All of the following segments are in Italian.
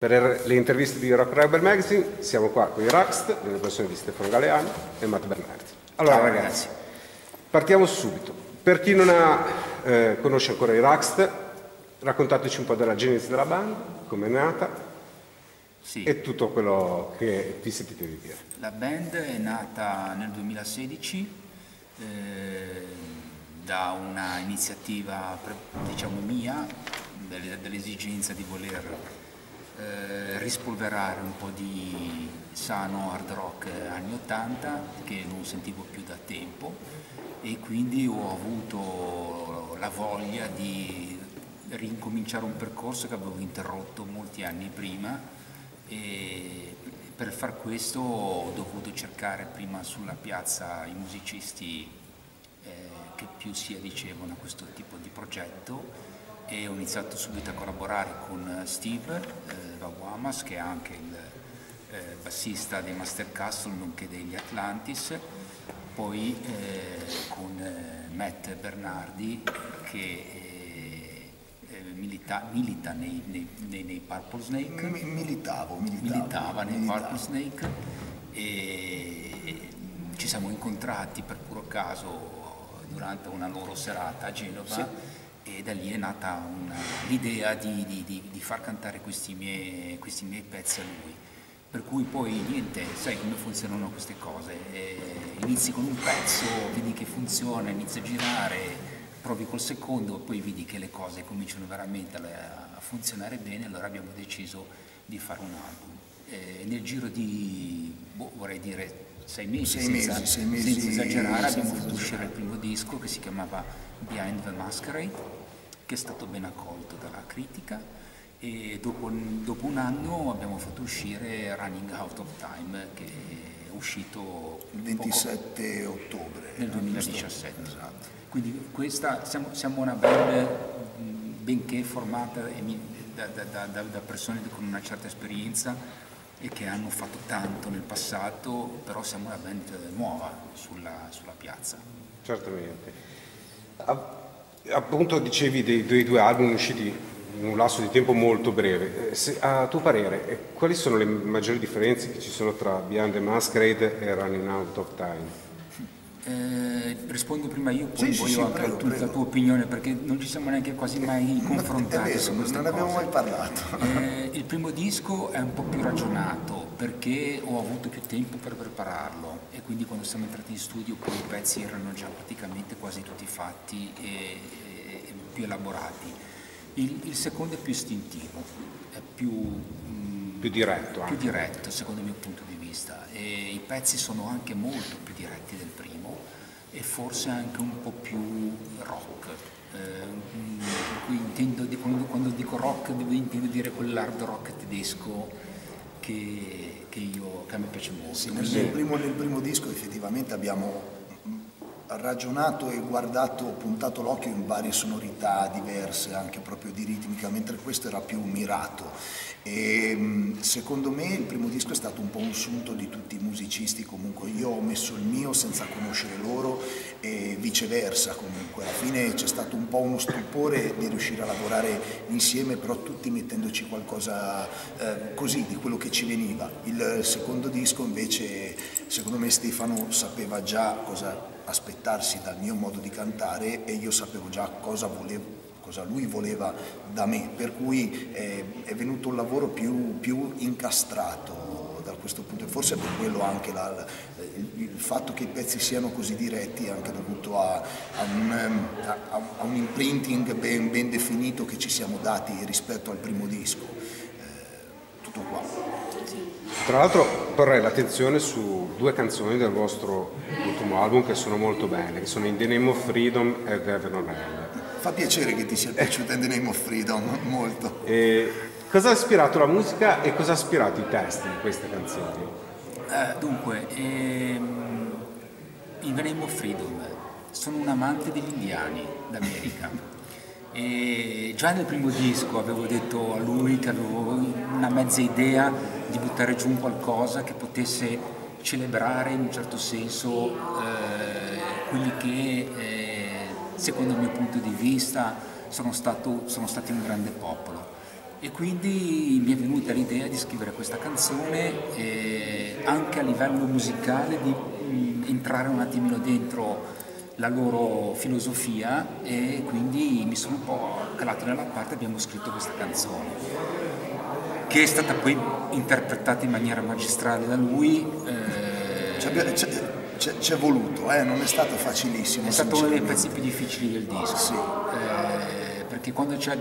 Per le interviste di Rock Rebel Magazine siamo qua con i Ruxt, nelle persone di Stefano Galeano e Matt Bernardi. Allora ragazzi, partiamo subito. Per chi non conosce ancora i Ruxt, raccontateci un po' della genesi della band, come è nata e tutto quello che vi sentite di dire. La band è nata nel 2016 da una iniziativa, diciamo mia, dell'esigenza di voler rispolverare un po' di sano hard rock anni 80 che non sentivo più da tempo, e quindi ho avuto la voglia di rincominciare un percorso che avevo interrotto molti anni prima, e per far questo ho dovuto cercare prima sulla piazza i musicisti che più si adicevano a questo tipo di progetto, e ho iniziato subito a collaborare con Steve Vaguamas, che è anche il bassista dei Master Castle nonché degli Atlantis, poi con Matt Bernardi che milita nei Purple Snake. Militava nei Purple Snake, e ci siamo incontrati per puro caso durante una loro serata a Genova. Sì. E da lì è nata l'idea di far cantare questi miei pezzi a lui. Per cui poi niente, sai come funzionano queste cose, inizi con un pezzo, vedi che funziona, inizi a girare, provi col secondo, poi vedi che le cose cominciano veramente a funzionare bene, allora abbiamo deciso di fare un album. Nel giro di, vorrei dire, 6 mesi, senza esagerare, abbiamo fatto uscire il primo disco che si chiamava Behind the Masquerade, che è stato ben accolto dalla critica, e dopo un anno abbiamo fatto uscire Running Out of Time, che è uscito il 27 ottobre nel 2017. Esatto. Quindi siamo una band benché formata da persone con una certa esperienza e che hanno fatto tanto nel passato, però siamo una band nuova sulla piazza. Certamente. Appunto dicevi dei due album usciti in un lasso di tempo molto breve. A tuo parere, quali sono le maggiori differenze che ci sono tra Behind the Masquerade e Running Out of Time? Rispondo prima io, poi voglio anche la tua opinione, perché non ci siamo neanche quasi mai confrontati su queste cose. Non abbiamo mai parlato. Il primo disco è un po' più ragionato, perché ho avuto più tempo per prepararlo, e quindi quando siamo entrati in studio poi i pezzi erano già praticamente quasi tutti fatti e più elaborati. Il secondo è più istintivo, è più diretto secondo il mio punto di vista, e i pezzi sono anche molto più diretti del primo e forse anche un po' più rock. Quando dico rock intendo dire quell'hard rock tedesco che a me piace molto. Sì, nel primo disco effettivamente abbiamo ragionato e puntato l'occhio in varie sonorità diverse, anche proprio di ritmica, mentre questo era più mirato. E secondo me il primo disco è stato un po' un sunto di tutti i musicisti, comunque io ho messo il mio senza conoscere loro e viceversa, comunque alla fine c'è stato un po' uno stupore di riuscire a lavorare insieme, però tutti mettendoci qualcosa così di quello che ci veniva. Il secondo disco invece secondo me Stefano sapeva già cosa aspettarsi dal mio modo di cantare e io sapevo già cosa lui voleva da me, per cui è venuto un lavoro più incastrato da questo punto, e forse per quello anche il fatto che i pezzi siano così diretti è anche dovuto a un imprinting ben definito che ci siamo dati rispetto al primo disco. Tutto qua. Tra l'altro porrei l'attenzione su due canzoni del vostro ultimo album che sono molto belle, che sono In the Name of Freedom e Heaven on Hell. Fa piacere che ti sia piaciuta In the Name of Freedom, molto. Cosa ha ispirato la musica e cosa ha ispirato i testi di queste canzoni? Dunque, In the Name of Freedom, sono un amante degli indiani d'America. E già nel primo disco avevo detto a lui che avevo una mezza idea di buttare giù un qualcosa che potesse celebrare in un certo senso quelli che secondo il mio punto di vista sono stati un grande popolo. E quindi mi è venuta l'idea di scrivere questa canzone anche a livello musicale, di entrare un attimino dentro la loro filosofia, e quindi mi sono un po' calato nella parte e abbiamo scritto questa canzone, che è stata poi interpretata in maniera magistrale da lui. C'è voluto, non è stato facilissimo. È stato uno dei pezzi più difficili del disco. Sì. Perché quando c'è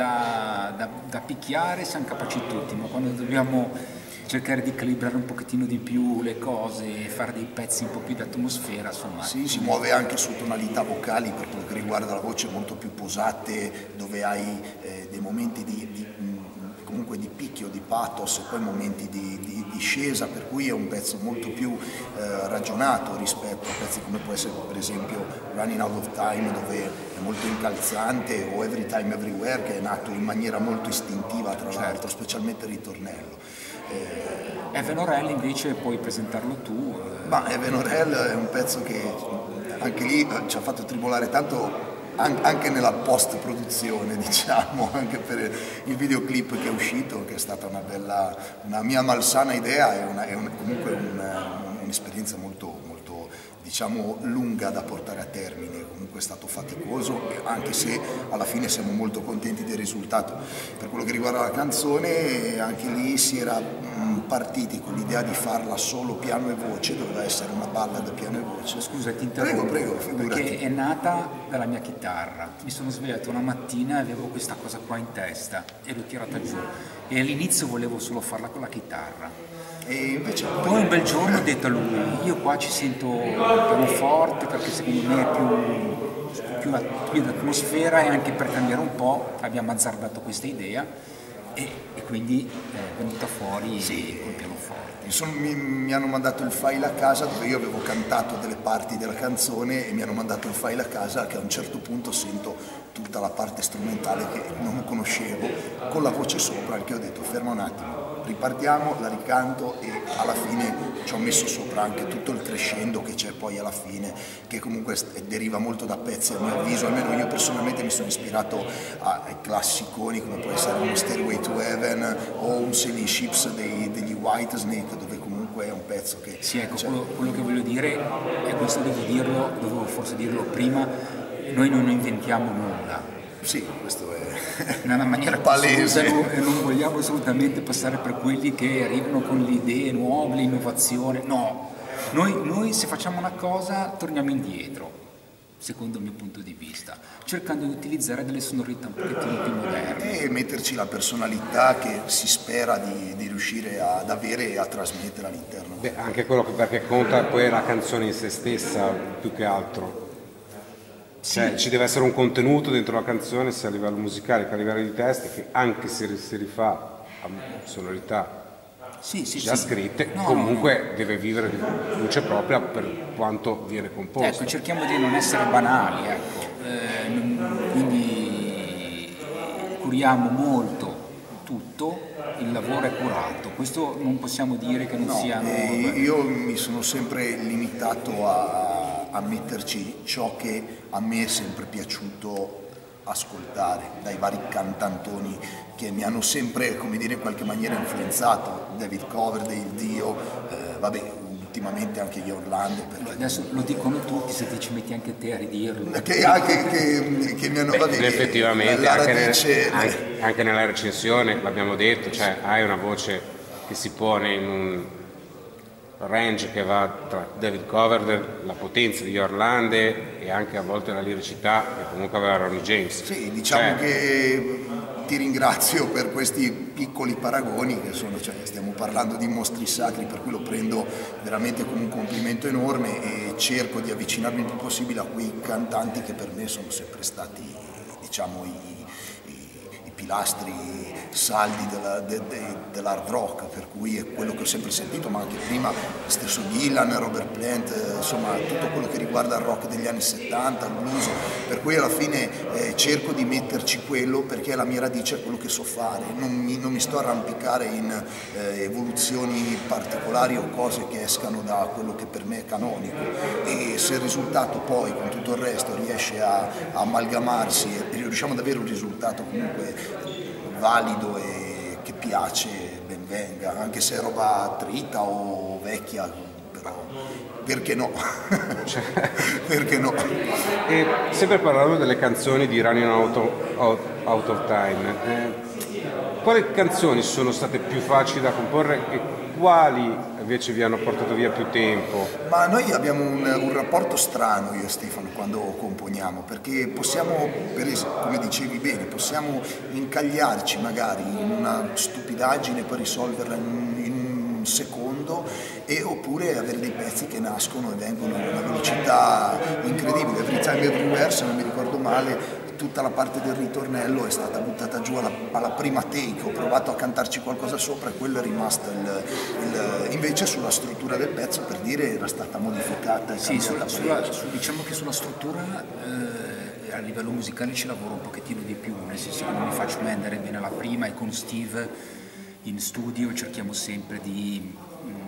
da picchiare siamo capaci tutti, ma quando dobbiamo cercare di calibrare un pochettino di più le cose e fare dei pezzi un po' più d'atmosfera, insomma. Sì, si muove anche su tonalità vocali, per quello che riguarda la voce, molto più posate, dove hai dei momenti comunque di picchio, di pathos, e poi momenti di discesa, per cui è un pezzo molto più ragionato rispetto a pezzi come può essere per esempio Running Out of Time, dove è molto incalzante, o Every Time Everywhere, che è nato in maniera molto istintiva, tra l'altro, specialmente il ritornello. Heaven or Hell invece puoi presentarlo tu. Ma Heaven or Hell è un pezzo che anche lì ci ha fatto tribolare tanto, anche nella post produzione, diciamo, anche per il videoclip che è uscito, che è stata una mia malsana idea, e comunque un'esperienza molto diciamo lunga da portare a termine. Comunque è stato faticoso, anche se alla fine siamo molto contenti del risultato. Per quello che riguarda la canzone, anche lì si era partiti con l'idea di farla solo piano e voce, doveva essere una ballad piano e voce. Scusa, ti interrompo, prego, figurati. perché è nata dalla mia chitarra. Mi sono svegliato una mattina e avevo questa cosa qua in testa e l'ho tirata giù, e all'inizio volevo solo farla con la chitarra. E invece Poi un bel giorno ho detto a lui, io qua ci sento un pianoforte, perché secondo me è più d'atmosfera, e anche per cambiare un po' abbiamo azzardato questa idea, e quindi è venuta fuori col pianoforte. mi hanno mandato il file a casa, dove io avevo cantato delle parti della canzone, e mi hanno mandato il file a casa, che a un certo punto sento tutta la parte strumentale che non conoscevo, con la voce sopra, che ho detto ferma un attimo, ripartiamo, la ricanto, e alla fine ci ho messo sopra anche tutto il crescendo che c'è poi alla fine, che comunque deriva molto da pezzi, a mio avviso. Almeno io personalmente mi sono ispirato ai classiconi, come può essere uno Stairway to Heaven o un Sailing Ships degli Whitesnake, dove comunque è un pezzo che... Sì, ecco, quello che voglio dire, e questo dovevo forse dirlo prima, noi non inventiamo nulla. Sì, questo è in una maniera palese, e non vogliamo assolutamente passare per quelli che arrivano con le idee nuove, l'innovazione. No, noi se facciamo una cosa torniamo indietro, secondo il mio punto di vista, cercando di utilizzare delle sonorità un pochettino più moderne e metterci la personalità che si spera di riuscire ad avere e a trasmettere all'interno. Beh, anche quello perché conta poi è la canzone in se stessa più che altro. Cioè, ci deve essere un contenuto dentro la canzone, sia a livello musicale che a livello di testi, che anche se si rifà a sonorità già scritte, comunque deve vivere di luce propria per quanto viene composto. Ecco, cerchiamo di non essere banali, ecco. Quindi curiamo molto tutto, il lavoro è curato, questo non possiamo dire che non sia... Io mi sono sempre limitato a metterci ciò che a me è sempre piaciuto ascoltare, dai vari cantantoni che mi hanno sempre, come dire, in qualche maniera influenzato, David Coverdale, Dio, ultimamente anche gli Orlando. Adesso lo dicono tutti, se ti ci metti anche te a ridirlo. Che mi hanno... Effettivamente, anche nella recensione l'abbiamo detto, cioè hai una voce che si pone in un range che va tra David Coverdale, la potenza di Orlando e anche a volte la liricità che comunque aveva Ronnie James. Sì, diciamo che ti ringrazio per questi piccoli paragoni che sono, stiamo parlando di mostri sacri, per cui lo prendo veramente come un complimento enorme e cerco di avvicinarmi il più possibile a quei cantanti che per me sono sempre stati, diciamo, i pilastri saldi dell'hard rock, per cui è quello che ho sempre sentito, ma anche prima stesso Dylan, Robert Plant, insomma tutto quello che riguarda il rock degli anni 70, il blues, per cui alla fine cerco di metterci quello perché è la mia radice, è quello che so fare, non mi sto a arrampicare in evoluzioni particolari o cose che escano da quello che per me è canonico, e se il risultato poi con tutto il resto riesce a amalgamarsi e riusciamo ad avere un risultato comunque valido e che piace, ben venga, anche se è roba trita o vecchia, però perché no? Perché no? E sempre parlando delle canzoni di Running Out of Time, quali canzoni sono state più facili da comporre e quali invece vi hanno portato via più tempo? Ma noi abbiamo un rapporto strano, io e Stefano, quando componiamo, perché possiamo, come dicevi bene, possiamo incagliarci magari in una stupidaggine per risolverla in un secondo, oppure avere dei pezzi che nascono e vengono a una velocità incredibile. Every Time Everywhere, se non mi ricordo male, tutta la parte del ritornello è stata buttata giù alla prima take, ho provato a cantarci qualcosa sopra e quello è rimasto invece sulla struttura del pezzo, per dire, era stata modificata e sì, cambiata. diciamo che sulla struttura a livello musicale ci lavoro un pochettino di più, nel senso che non mi faccio mai andare bene alla prima, e con Steve in studio cerchiamo sempre di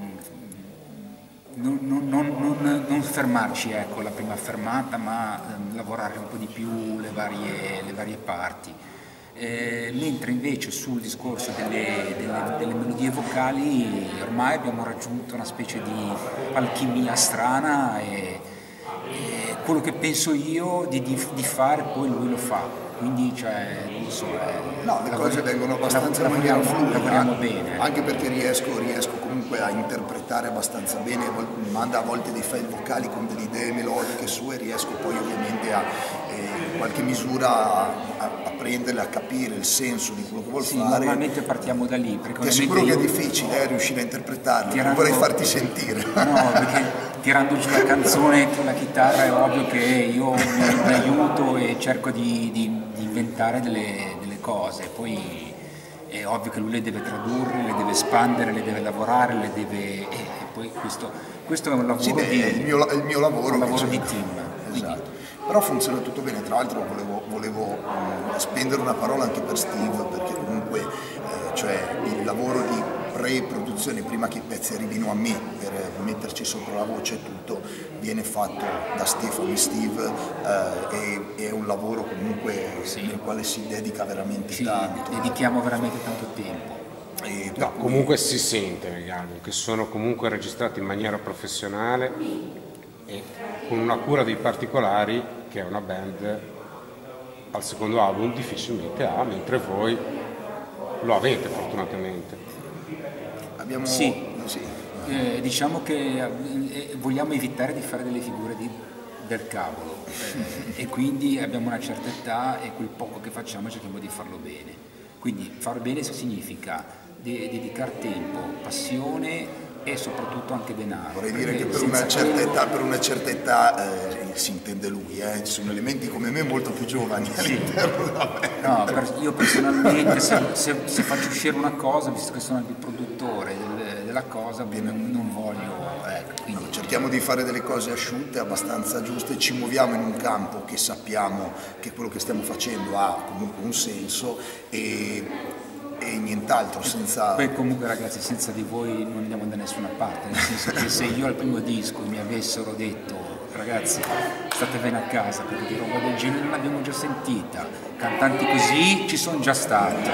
non fermarci, ecco, alla prima fermata, ma lavorare un po' di più le varie parti. Mentre invece sul discorso delle melodie vocali ormai abbiamo raggiunto una specie di alchimia strana, e quello che penso io di fare poi lui lo fa. Quindi, cioè, non so, no, le cose vengono abbastanza in maniera fluida, lavoriamo bene. Anche perché riesco comunque a interpretare abbastanza bene, manda a volte dei file vocali con delle idee melodiche sue, riesco poi ovviamente in qualche misura a prenderle, a capire il senso di quello che vuol fare. Normalmente partiamo da lì. Ti assicuro che è difficile riuscire a interpretarlo, non vorrei farti sentire. No, perché tirando giù la canzone con la chitarra è ovvio che io mi aiuto e cerco di inventare delle cose, poi è ovvio che lui le deve tradurre, le deve espandere, le deve lavorare, e poi questo è un lavoro il mio lavoro, un lavoro di team. Esatto. Però funziona tutto bene. Tra l'altro volevo spendere una parola anche per Steve, perché comunque cioè il lavoro di pre-produzione, prima che i pezzi arrivino a me per metterci sopra la voce e tutto, viene fatto da Stefano e Steve, è un lavoro comunque nel quale si dedica veramente tanto. Dedichiamo veramente tanto tempo. No, comunque si sente negli album che sono comunque registrati in maniera professionale e con una cura dei particolari che una band al secondo album difficilmente ha, mentre voi lo avete fortunatamente. Diciamo che vogliamo evitare di fare delle figure del cavolo, e quindi abbiamo una certa età e quel poco che facciamo cerchiamo di farlo bene. Quindi far bene significa dedicare tempo, passione e soprattutto anche denaro. Vorrei dire che per una certa età si intende lui, ci sono elementi come me molto più giovani all'interno della band. No, io personalmente se faccio uscire una cosa, visto che sono anche il produttore della cosa, non voglio, quindi cerchiamo di fare delle cose asciutte, abbastanza giuste, ci muoviamo in un campo che sappiamo che quello che stiamo facendo ha comunque un senso e nient'altro, senza... Poi comunque ragazzi, senza di voi non andiamo da nessuna parte, nel senso che se io al primo disco mi avessero detto ragazzi statevene a casa perché di roba del genere non l'abbiamo già sentita, cantanti così ci sono già stati,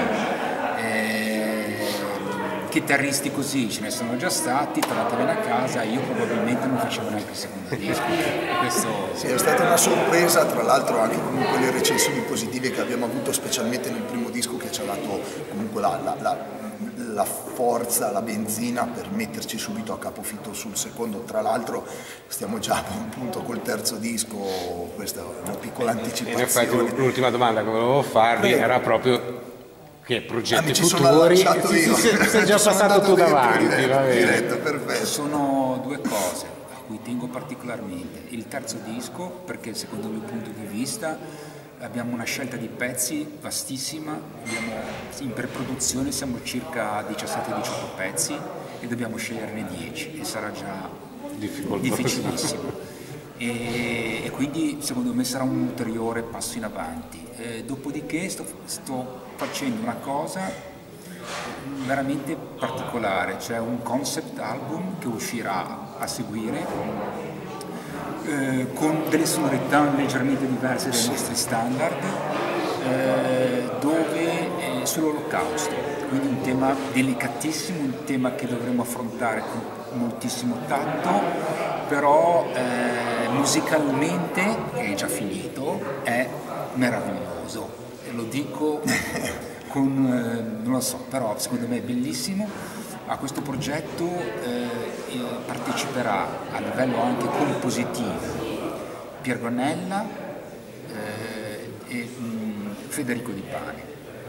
chitarristi così ce ne sono già stati, tornatevene a casa, io probabilmente non facevo neanche il secondo disco. Questo... Sì, è stata una sorpresa, tra l'altro anche comunque le recensioni positive che abbiamo avuto specialmente nel primo disco, che ci ha dato comunque la forza, la benzina per metterci subito a capofitto sul secondo. Tra l'altro stiamo già a un punto col terzo disco, questa è una piccola anticipazione. In effetti l'ultima domanda che volevo farvi era proprio che progetti futuri sei già passato tu davanti. Diretto, perfetto. Sono due cose a cui tengo particolarmente: il terzo disco, perché secondo il mio punto di vista abbiamo una scelta di pezzi vastissima, in preproduzione siamo circa 17-18 pezzi e dobbiamo sceglierne 10 e sarà già difficilissimo. E quindi secondo me sarà un ulteriore passo in avanti. Dopodiché sto facendo una cosa veramente particolare, cioè un concept album che uscirà a seguire con delle sonorità leggermente diverse dai nostri standard, dove sull'Olocausto, quindi un tema delicatissimo, un tema che dovremo affrontare con moltissimo tatto, però musicalmente, che è già finito, è meraviglioso, e lo dico con, non lo so, però secondo me è bellissimo. A questo progetto parteciperà a livello anche compositivo Pier Gonnella e Federico Di Pane.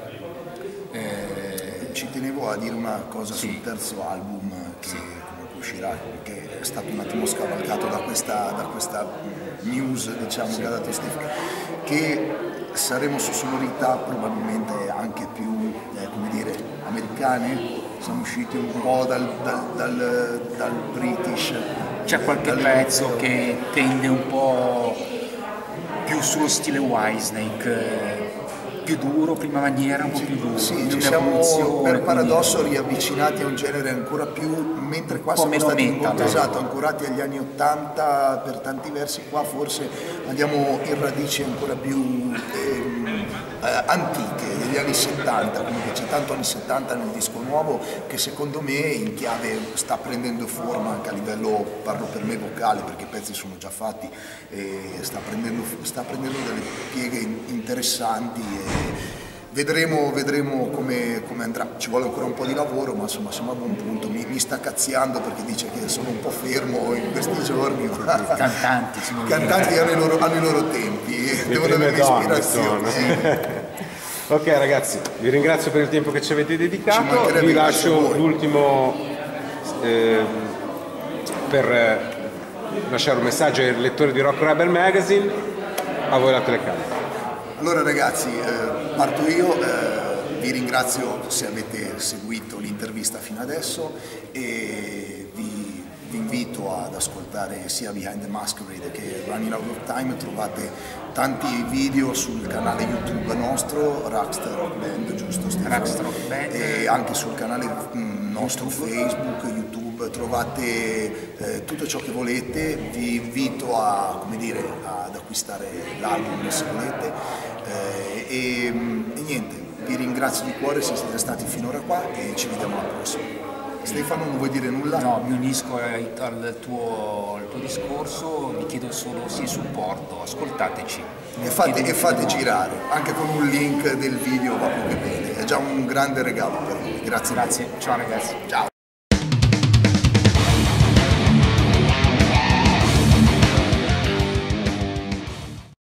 Ci tenevo a dire una cosa Sì. sul terzo album che comunque uscirà, che è stato un attimo scavalcato da questa news, diciamo, che ha dato Steve, che saremo su sonorità probabilmente anche più, come dire, americane. Siamo usciti un po' dal British. C'è qualche pezzo che tende un po' più sullo stile Whitesnake, più duro, prima maniera, un po' più duro. Sì, ci siamo per paradosso riavvicinati a un genere ancora più, mentre qua siamo stati molto ancorati agli anni 80 per tanti versi, qua forse andiamo in radici ancora più antiche, degli anni 70, comunque c'è tanto anni 70 nel disco nuovo che secondo me in chiave sta prendendo forma anche a livello, parlo per me, vocale, perché i pezzi sono già fatti, e sta prendendo delle pieghe interessanti e vedremo come andrà. Ci vuole ancora un po' di lavoro, ma insomma siamo a buon punto. Mi sta cazziando perché dice che sono un po' fermo in questi giorni. Cantanti hanno i loro tempi, devono avere ispirazione. Ok ragazzi, vi ringrazio per il tempo che ci avete dedicato, vi lascio l'ultimo per lasciare un messaggio ai lettori di Rock Rebel Magazine. A voi la telecamera. Allora ragazzi, parto io, vi ringrazio se avete seguito l'intervista fino adesso e vi invito ad ascoltare sia Behind the Masquerade che Running Out of Time. Trovate tanti video sul canale YouTube nostro, Raxter Rock Band, giusto Stefano? Raxter Rock Band. E anche sul canale nostro Facebook, YouTube, trovate tutto ciò che volete. Vi invito a, come dire, ad acquistare l'album se volete e niente, vi ringrazio di cuore se siete stati finora qua e ci vediamo alla prossima. Stefano, non vuoi dire nulla? No, mi unisco al tuo discorso, vi chiedo solo supporto, ascoltateci. E fate girare, anche con un link del video va più che bene, è già un grande regalo per noi. Grazie. Ciao ragazzi. Ciao.